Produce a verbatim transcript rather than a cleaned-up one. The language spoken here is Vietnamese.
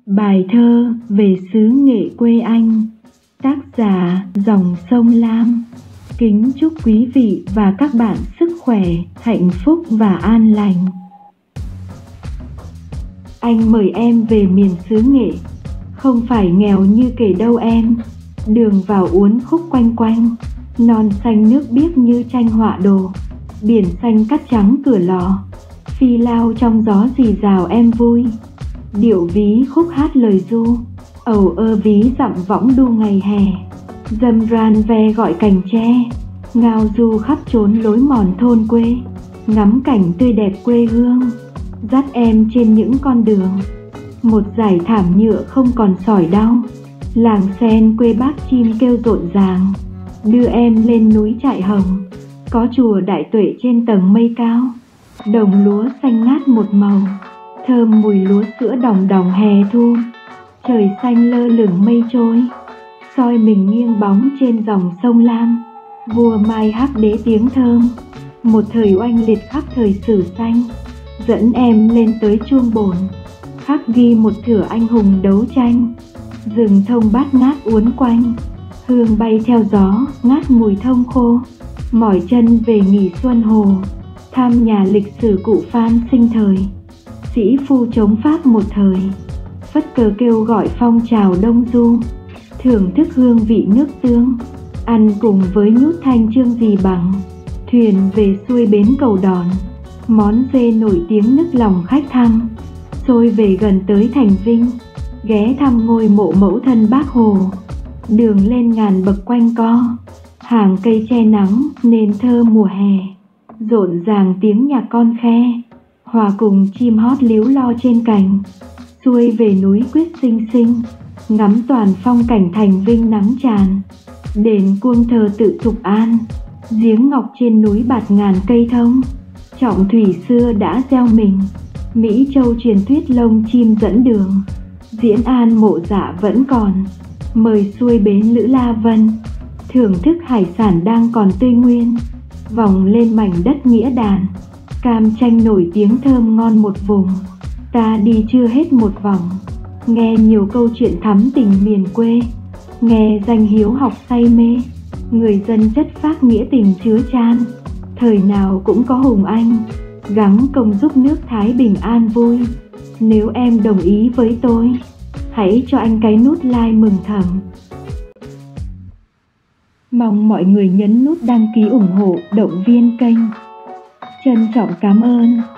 Bài thơ về xứ Nghệ quê anh, tác giả Dòng Sông Lam. Kính chúc quý vị và các bạn sức khỏe, hạnh phúc và an lành. Anh mời em về miền xứ Nghệ, không phải nghèo như kể đâu em. Đường vào uốn khúc quanh quanh, non xanh nước biếc như tranh họa đồ. Biển xanh cát trắng Cửa Lò, phi lao trong gió rì rào em vui. Điệu ví khúc hát lời ru, ầu ơ ví dặm võng đu ngày hè. Dâm ran ve gọi cành tre, ngao du khắp chốn lối mòn thôn quê. Ngắm cảnh tươi đẹp quê hương, dắt em trên những con đường. Một dải thảm nhựa không còn sỏi đau, làng sen quê bác chim kêu rộn ràng. Đưa em lên núi Trại Hồng, có chùa Đại Tuệ trên tầng mây cao. Đồng lúa xanh ngát một màu, thơm mùi lúa sữa đòng đòng hè thu. Trời xanh lơ lửng mây trôi, soi mình nghiêng bóng trên dòng sông Lam. Vua Mai Hắc Đế tiếng thơm, một thời oanh liệt khắp thời sử xanh. Dẫn em lên tới chuông bồn, khắc ghi một thửa anh hùng đấu tranh. Rừng thông bát ngát uốn quanh, hương bay theo gió ngát mùi thông khô. Mỏi chân về nghỉ xuân hồ, thăm nhà lịch sử cụ Phan sinh thời. Sĩ phu chống Pháp một thời, phất cờ kêu gọi phong trào Đông Du. Thưởng thức hương vị nước tương, ăn cùng với nhút thanh chương gì bằng. Thuyền về xuôi bến Cầu Đòn, món dê nổi tiếng nức lòng khách thăm. Xôi về gần tới thành Vinh, ghé thăm ngôi mộ mẫu thân Bác Hồ. Đường lên ngàn bậc quanh co, hàng cây che nắng nên thơ mùa hè. Rộn ràng tiếng nhạc con khe, hòa cùng chim hót líu lo trên cành. Xuôi về núi Quyết xinh xinh, ngắm toàn phong cảnh thành Vinh nắng tràn. Đền Cuông thờ tự Thục An, giếng ngọc trên núi bạt ngàn cây thông. Trọng thủy xưa đã gieo mình, Mỹ Châu truyền thuyết lông chim dẫn đường. Diễn An mộ Dạ vẫn còn, mời xuôi bến Lữ La Vân. Thưởng thức hải sản đang còn tươi nguyên, vòng lên mảnh đất nghĩa đàn. Cam chanh nổi tiếng thơm ngon một vùng, ta đi chưa hết một vòng. Nghe nhiều câu chuyện thắm tình miền quê, nghe danh hiếu học say mê. Người dân chất phác nghĩa tình chứa chan, thời nào cũng có hùng anh, gắng công giúp nước Thái bình an vui. Nếu em đồng ý với tôi, hãy cho anh cái nút like mừng thầm. Mong mọi người nhấn nút đăng ký ủng hộ, động viên kênh. Trân trọng cảm ơn.